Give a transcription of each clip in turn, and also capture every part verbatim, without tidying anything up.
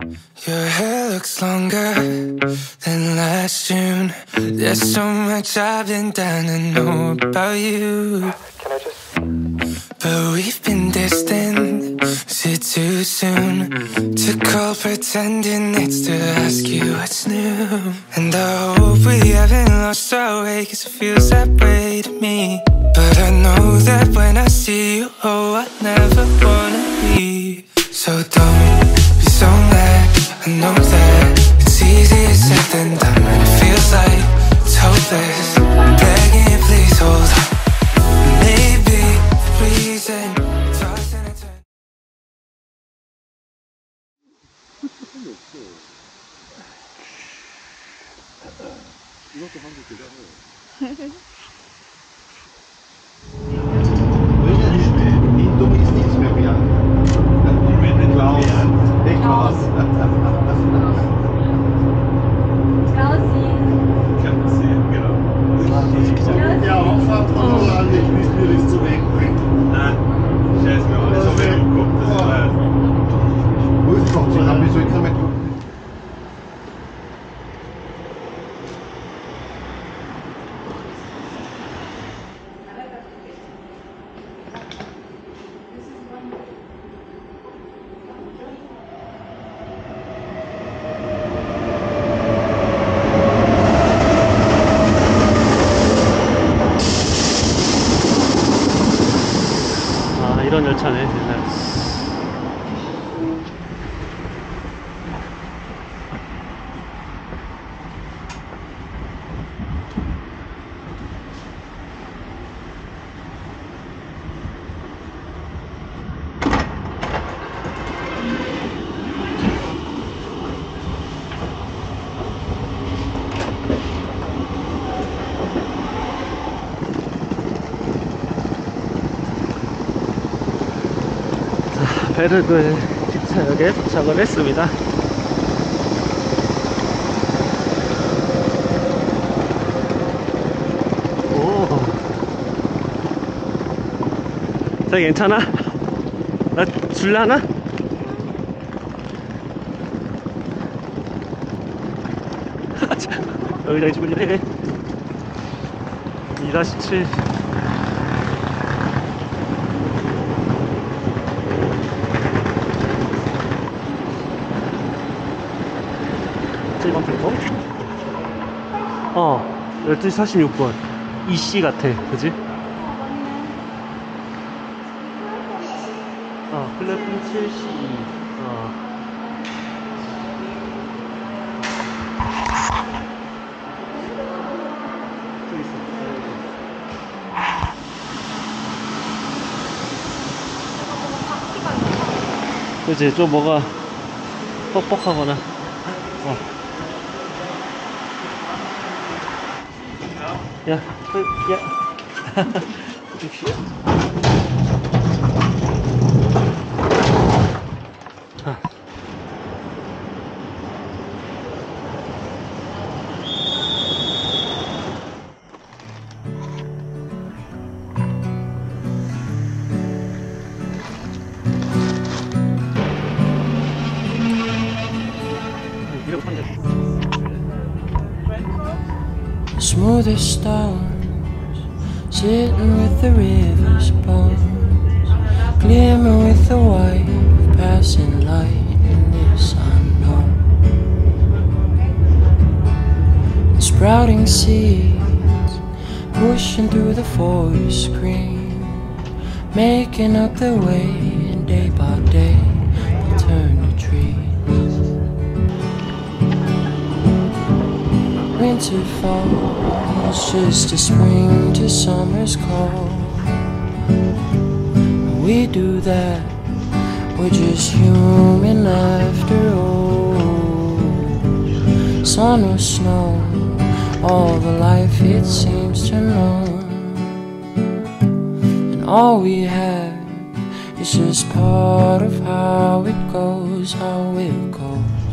Your hair looks longer than last June. There's so much I've been dying to know about you. Can I just... But we've been distant. Is it too soon to call pretending it's to ask you what's new? And I hope we haven't lost our way, cause it feels that way to me. But I know that when I see you, oh, I never wanna leave. So don't be so mad, I know that it's easier said than done, and it feels like it's hopeless. I'm begging you, please hold on. Maybe the reason tossing and turning. 이것도 한국 대단해. 이런 열차네 옛날. 베르그 기차역에 도착을 했습니다. 오, 자, 괜찮아? 나 줄라나? 여기다 주문이래. 이 다시 칠. 어, 열두 시 사십육 분 이씨 같아, 그지? 어, 플랫폼 칠 시. 어. 저기 있어. 그지? 좀 뭐가 뻑뻑하거나. 어. 야, 그, 야. 아. Smoothest stones, sitting with the river's bones, glimmer with the white, passing light in this unknown. And sprouting seeds, pushing through the forest screen, making up their way, and day by day, they turn to trees. Winter falls, just a spring to summer's call. We do that, we're just human after all. Sun or snow, all the life it seems to know. And all we have is just part of how it goes, how it goes.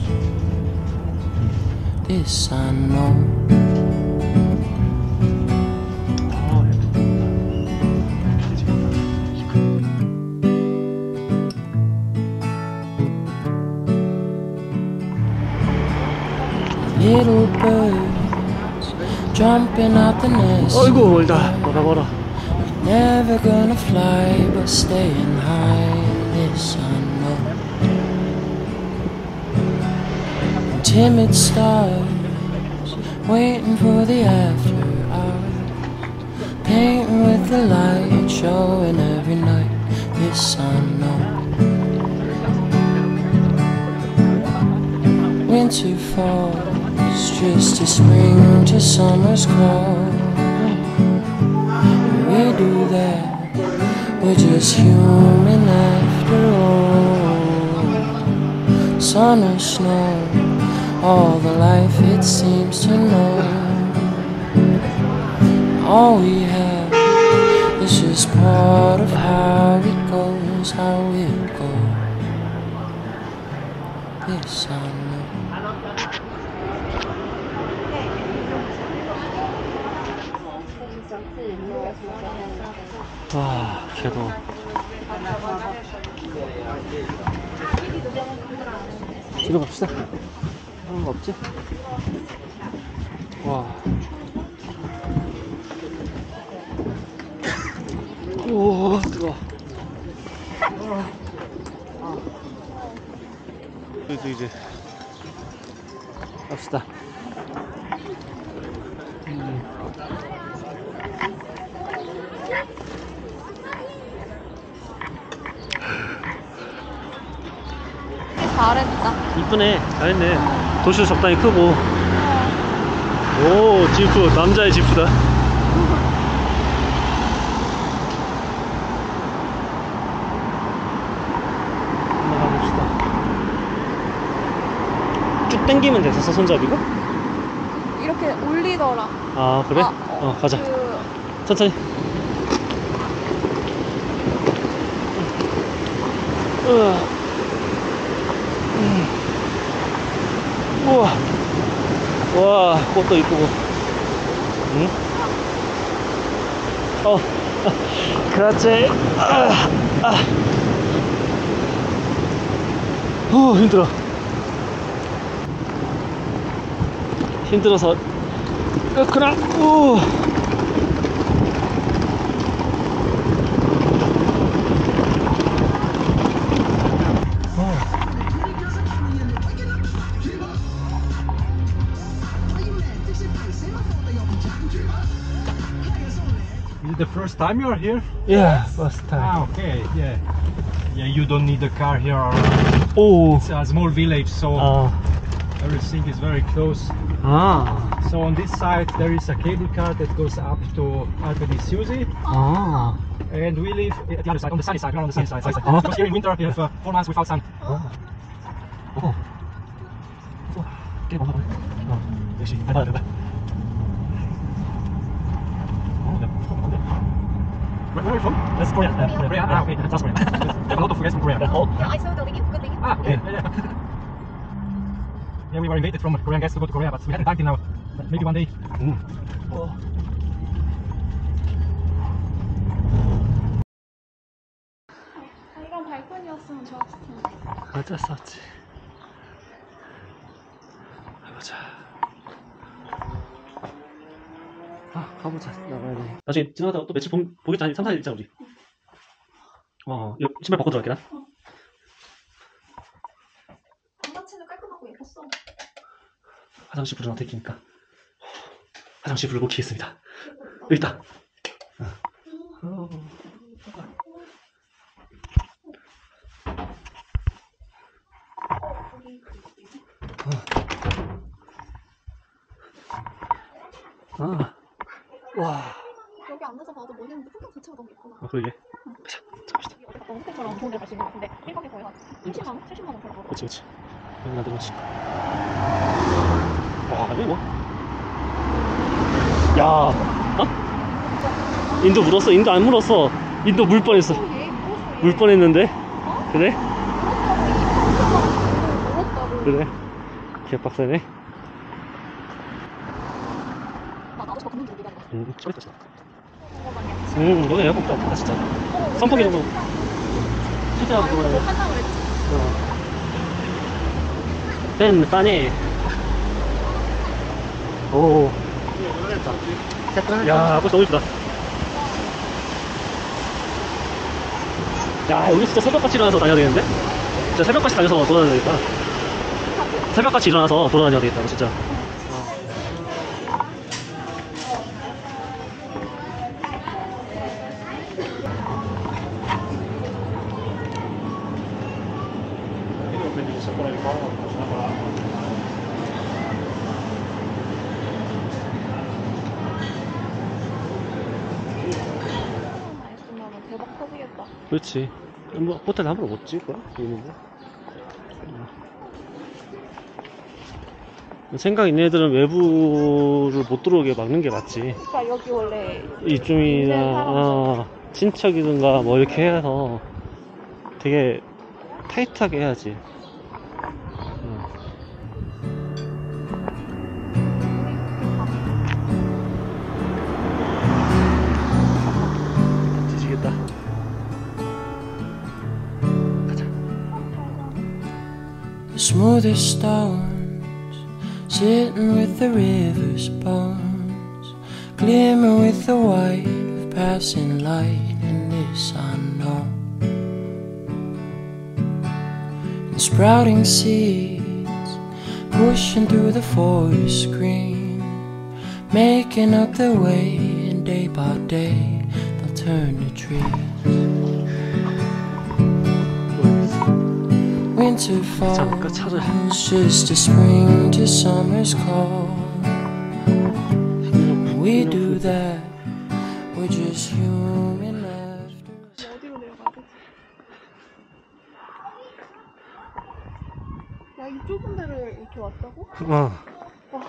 This I know. Little birds jumping out the nest. 어이구 멀다. 멀어 멀어. Never gonna fly, but staying high. This I know. Timid stars waiting for the after hours. Painting with the light, showing every night. This I know. Winter falls just as spring to summer's call. We do that, we're just human after all. Sun or snow, all the life it seems to know. All we have is just part of how it goes, how it goes. This I know. 와, 걔도. 뒤로 갑시다. 하는 거 없지? 와. 오, 뜨거워. 그래도 이제 갑시다. 음. 잘했다. 이쁘네. 잘했네. 도시도 적당히 크고. 오, 지프. 남자의 지프다. 한번 가봅시다. 쭉 당기면 됐었어, 손잡이가? 이렇게 올리더라. 아, 그래? 아, 어, 가자. 그... 천천히. 우와. 음. 우와. 와, 꽃도 이쁘고. 응? 어. 그렇지. 아, 아. 후, 힘들어. 힘들어서 끄끄라. 우. Is it the first time you are here? Yeah, first time. Ah, okay, yeah. Yeah, you don't need a car here around. 오. It's a small village, so 아. everything is very close. 아. So on this side there is a cable car that goes up to Alpe di Siusi, 아. and we live at the other side, on the sunny side. We're on the sunny side. Oh. Because here in winter we have uh, four months without sun. 어. 어. 우와. 꽤 많아 보네. 어. 역시 알바야, 알바. Where, where are you from? That's Korea. Uh, Korea. Korea. Ah, okay, that's Korea. There's a lot of guys from Korea. Oh. Yeah, I saw the link. Good link. Ah, okay. Yeah, yeah. Yeah, we were invited from Korean guys to go to Korea, but we hadn't time till now. But maybe one day. 음. 어. 이런 발코니였으면 좋았을 텐데. 어쩔 수 없지. 가보자. 아, 가보자. 나가야 돼. 나중에 지나가다가 또 며칠 보, 보겠지. 한 삼, 사 일 있자, 우리. 어, 이거 신발 바꿔 들어갈게, 나. 방자체는 깔끔하고 예뻤어. 화장실 불은 어떻게 킵니까? 화장실 불을 못 켜겠습니다. 여기 있다. 어. 아. 와. 여기 앉아서 봐도 뭐냐면 풍경 자체가 너무 예쁘다. 아, 그러게. 가자. 자, 갑시다. 너무 호텔처럼 좋은 데 갈 수 있는 것 같은데 일 박에 거의 한 육십만 원? 칠십만 원 벌어. 그렇지, 그렇지. 여기 나들어 칠까. 와, 여기 뭐? 야, 어? 인도 물었어? 인도 안 물었어. 인도 물 뻔했어. 물 뻔했는데? 그래? 그래? 개빡세네. 응, 좀 있다. 응, 너네 에어컨 필요 없다, 진짜. 선풍기 정도. 실제로 그거는. 어. 뺀, 빠네. 오. 야, 꽃 너무 이쁘다. 야, 여기 진짜 새벽같이 일어나서 다녀야 되겠는데? 진짜 새벽같이 다녀서 돌아다녀야 되겠다. 새벽같이 일어나서 돌아다녀야 되겠다, 진짜. 있으면 대박 터지겠다. 그렇지. 뭐, 호텔 함부로 못 찍을 거야? 있는데. 생각 있는 애들은 외부를 못 들어오게 막는 게 맞지. 그러니까 여기 원래 이쪽이나, 있는 사람들. 아, 친척이든가 뭐 이렇게 해서 되게 타이트하게 해야지. 응. 뒤지겠다. 가자. The smoothest stones, sitting with the river's bones, glimmer with the white of passing light in this unknown. And sprouting seeds, pushing through the forest green, making up their way, and day by day they'll turn to trees. Winter 잠깐 차를. falls, just a spring to summer's call. We do that, we're just human after. 어디로 내려가야 되지? 야, 이 좁은 데를 이렇게 왔다고? 어. 와,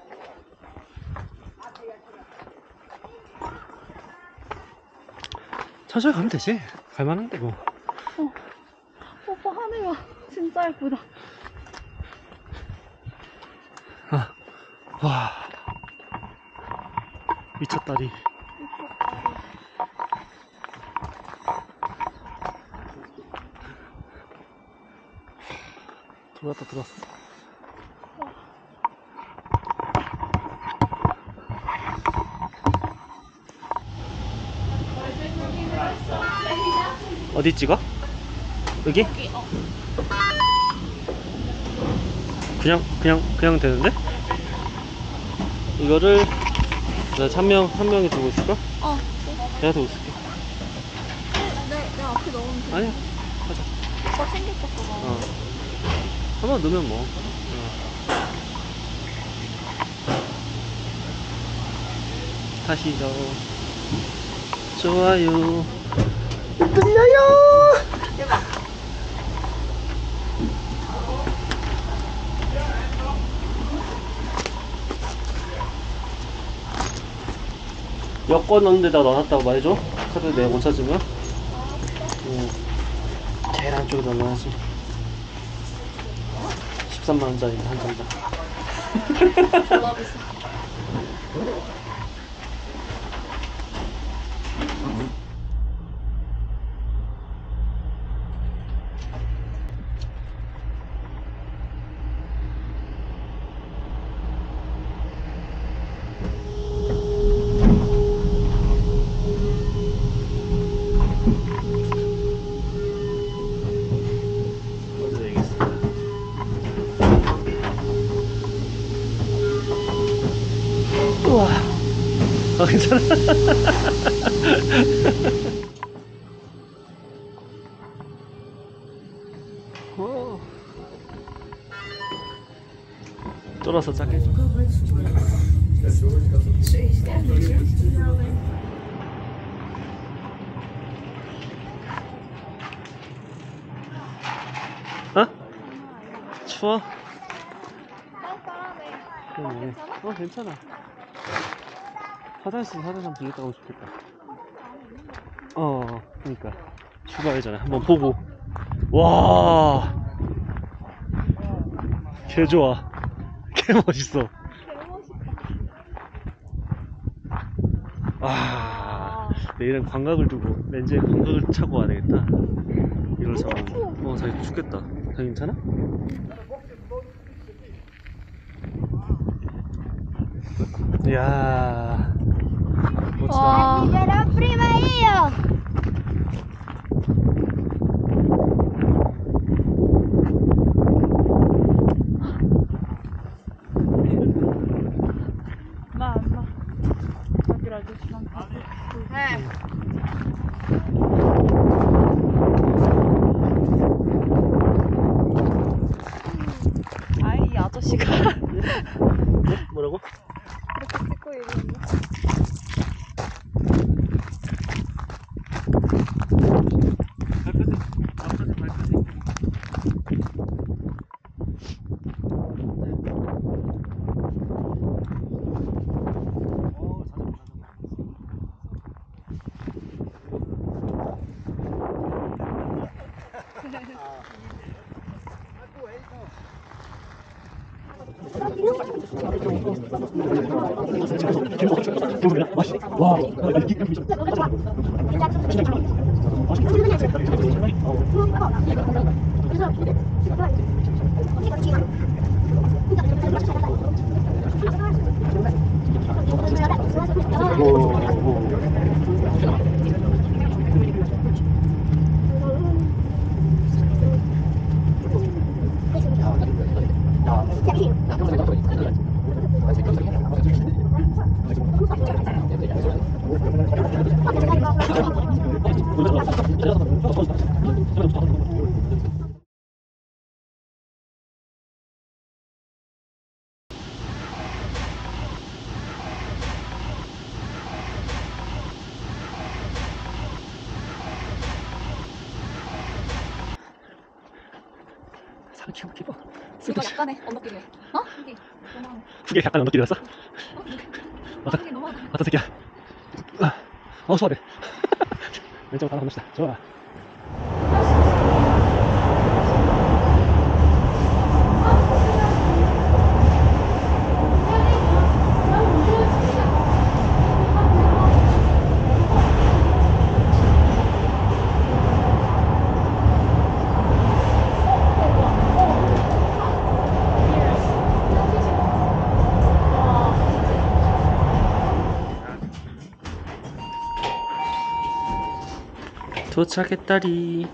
천천히 가면 되지. 갈만한데 뭐. 오빠 하늘이 진짜 예쁘다. 아, 와. 미쳤다리. 들어왔다 들어왔어. 어디 찍어? 여기? 그냥 그냥 그냥 되는데? 이거를 내가 한 명 한 명이 들고 있을까? 어, 내가 들고 있을게. 내, 내 앞에 넣으면 돼. 아니야, 가자. 오빠 챙겼었어. 어. 한번 넣으면 뭐. 어. 타시죠. 좋아요. 들려요. 여권 넣는 데다 넣어놨다고 말해줘. 카드 내가 못 찾으면. 응. 제일 안쪽에다 넣어야지. 십삼만 원짜리 한 장당. 졸라 비싸. 우와. 아, 괜찮아. 오. 쫄아서 작게. 어? 추워? 쌀쌀하네. 그러네. 어, 괜찮아. 화장실 화장실 한번 들렸다 가고 싶겠다. 어, 그니까. 출발 전에 한번 보고. 와, 개 좋아. 개 멋있어. 아, 내일은 광각을 두고 렌즈에 광각을 차고 와야 되겠다. 이걸 잡으면. 어, 자기 죽겠다. 자기 괜찮아? 이야. 멋지다. 와. Arriverò prima io! Mamma. Capirò il destinante. 아이, 이 아저씨가 네? 뭐라고? 이렇게 찍고 있는데. 발끝에, 앞까지 발끝에. 어, 자전거, 키워 키워. 이거 약간의 언덕길이야. 어? 여기. 너무 그게 약간 언덕길이었어? 맞아. 여기 너무 어떤 새끼야? 어 수아래. 왼쪽 하나 건너시다. 좋아. 도착했다리.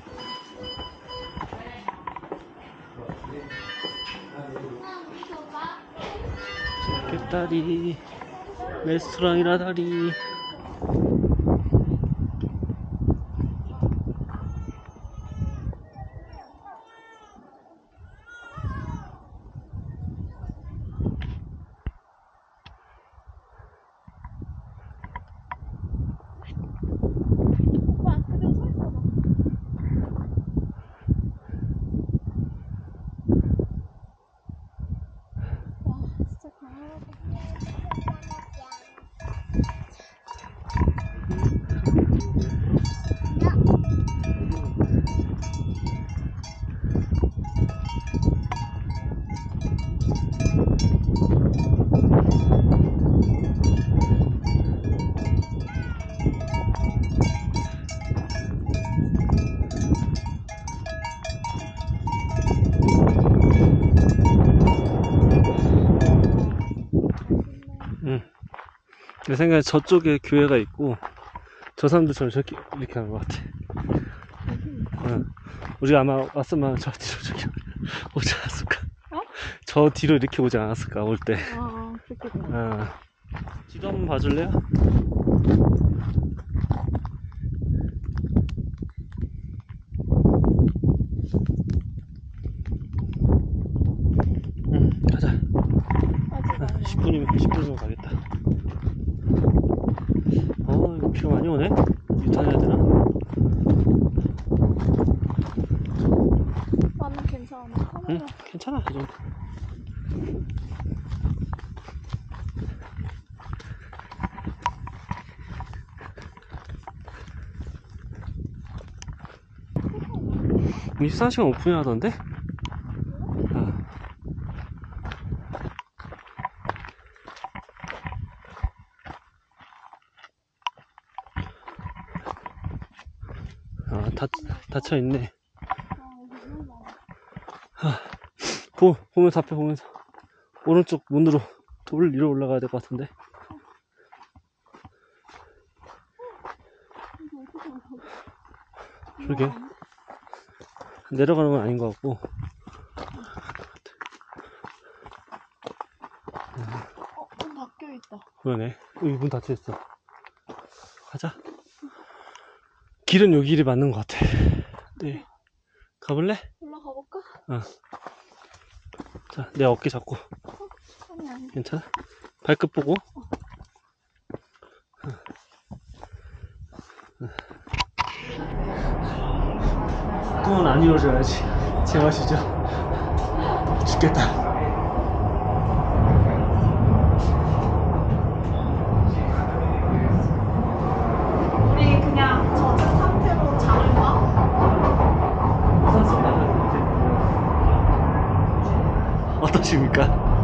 도착했다리. 레스토랑이라다리. 응. 내 생각에 저쪽에 교회가 있고 저 사람들처럼 저렇게 이렇게 하는 것 같아. 응. 우리가 아마 왔으면 저 뒤로 저기 오지 않았을까? 어? 저 뒤로 이렇게 오지 않았을까 올 때. 아, 그렇게. 어. 지도 한번 봐줄래요? 응, 가자. 십 분이면 십 분이면 가겠다. 어, 이거 비가 많이 오네. 유턴해야 되나? 나는 괜찮아. 응, 괜찮아. 이 정도. 이십사 시간 오픈이 하던데? 아. 아, 닫, 닫혀있네. 아, 보, 보면서 앞에 보면서 오른쪽 문으로 돌 위로 올라가야 될 것 같은데. 그러게. 내려가는 건 아닌 것 같고. 어, 문 닫혀 있다. 그러네. 여기 문 닫혀 있어. 가자. 길은 여기 길이 맞는 것 같아. 네. 가볼래? 올라가 볼까? 어. 자, 내 어깨 잡고. 아니 아니. 괜찮아? 발끝 보고. 꿈은 안 이루어져야지. 제맛이죠. 죽겠다. 우리 그냥 젖은 상태로 잠을 봐? 어떠십니까?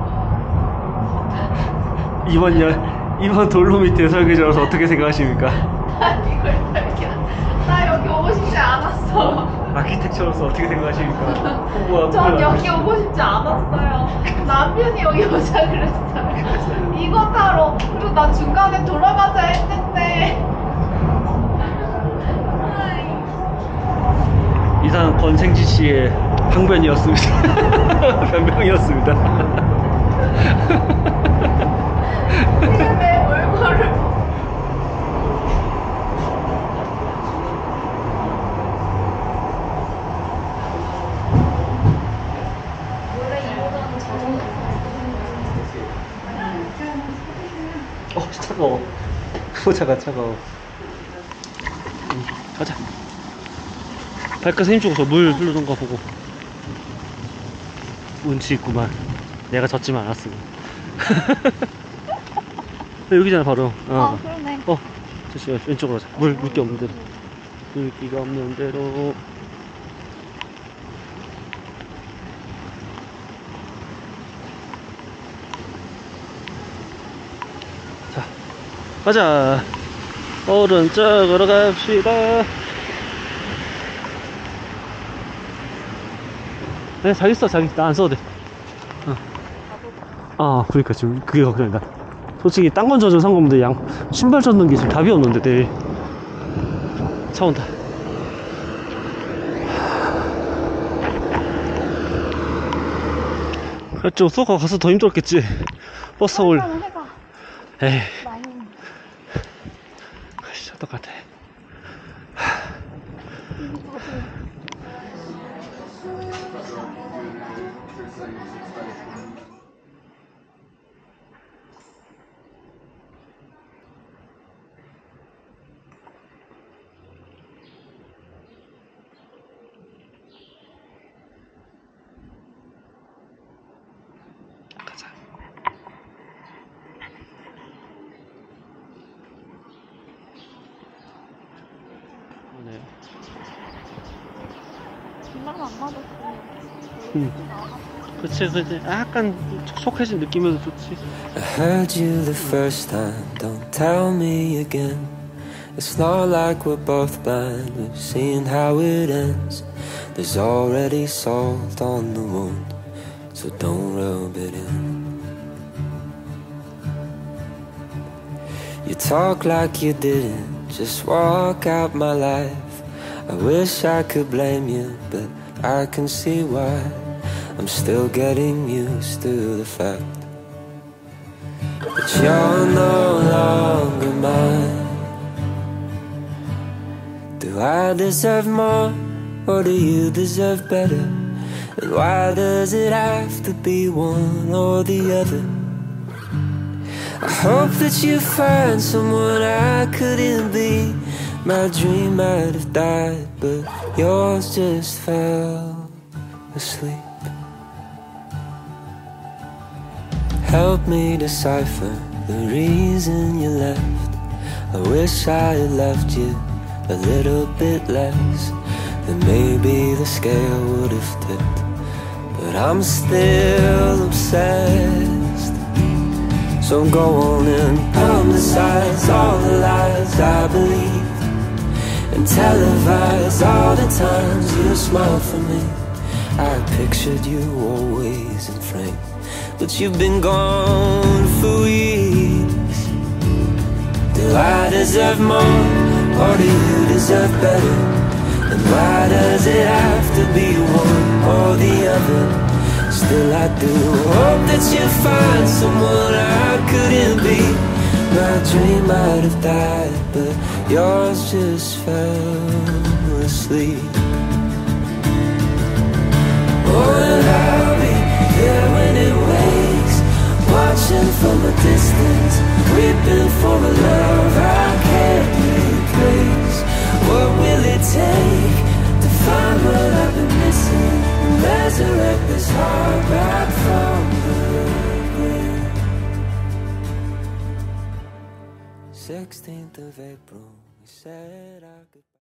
이번 열, 이번 돌로미트 설계자로서 어떻게 생각하십니까? 난 이걸 이렇게 나 여기 오고 싶지 않았어. 아키텍처로서 어떻게 생각하십니까? 홍보와 전 여기 오고 싶지 않았어요. 남편이 여기 오자 그랬어요. 이거 타러. 그리고 나 중간에 돌아가자 했는데. 아이. 이상 권생지 씨의 항변이었습니다. 변명이었습니다. 내 얼굴을. 어, 차가워. 모자가 차가워. 응, 가자. 발끝에 힘주고 저 물 흐르는 거 보고. 운치 있구만. 내가 젖지만 않았으면. 여기잖아, 바로. 어, 아 그러네. 어, 조심, 왼쪽으로 가자. 물, 물기 없는 대로. 물기가 없는 대로. 자, 가자. 오른쪽으로 갑시다. 네, 자기 써, 자기. 나 안 써도 돼. 어. 아, 그러니까 지금 그게 걱정이다. 솔직히 딴 건 젖은 상관없는데 양 신발 젖는 게 지금 답이 없는데 내일 차 온다. 좀 수학과 가서 더 힘들었겠지. 버스 타고 올. 해봐. 에이, 많이. 아이씨, 똑같아. 가자. 오네. 정말 안 맞았어. 응. 그치, 그치. 약간 촉촉해진 느낌에도 좋지. I heard you the first time, don't tell me again. It's not like we're both blind, we've seen how it ends. There's already salt on the wound, so don't rub it in. You talk like you didn't just walk out my life. I wish I could blame you, but I can see why. I'm still getting used to the fact that you're no longer mine. Do I deserve more, or do you deserve better? And why does it have to be one or the other? I hope that you find someone I couldn't be. My dream might have died, but yours just fell asleep. Help me decipher the reason you left. I wish I had loved you a little bit less, then maybe the scale would have tipped. But I'm still obsessed, so go on and publicize all the lies I believed, and televise all the times you smiled for me. I pictured you always in frame, but you've been gone for Do I deserve more, or do you deserve better? And why does it have to be one or the other? Still I do hope that you find someone I couldn't be. My dream might have died, but yours just fell asleep. Oh, and I'll be there when it wakes, watching from a distance, weeping for a love I can't replace. What will it take to find what I've been missing, and resurrect this heart back from the grave? sixteenth of April, we said our goodbye.